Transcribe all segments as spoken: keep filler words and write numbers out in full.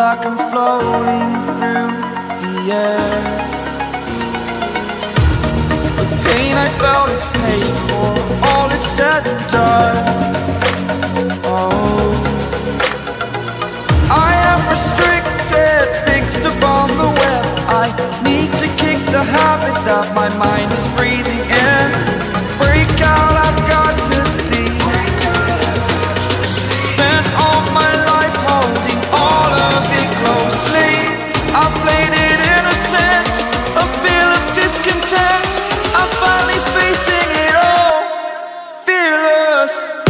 like I'm floating through the air. The pain I felt is paid for, all is said and done. Oh, I am restricted, fixed upon the web. I need to kick the habit that my mind is breathing in. Break out, I've got to see. Spent all my life holding all of it closely. I played it innocent, a feel of discontent. I'm finally facing it all, fearless.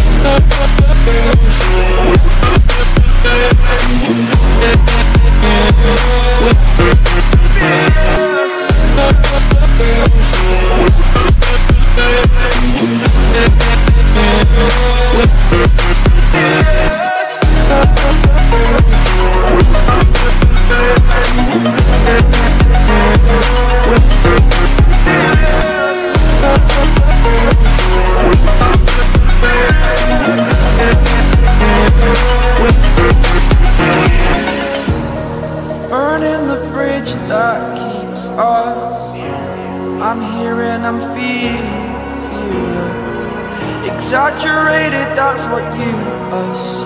Burning the bridge that keeps us. I'm here and I'm feeling, fearless. Exaggerated, that's what you assume.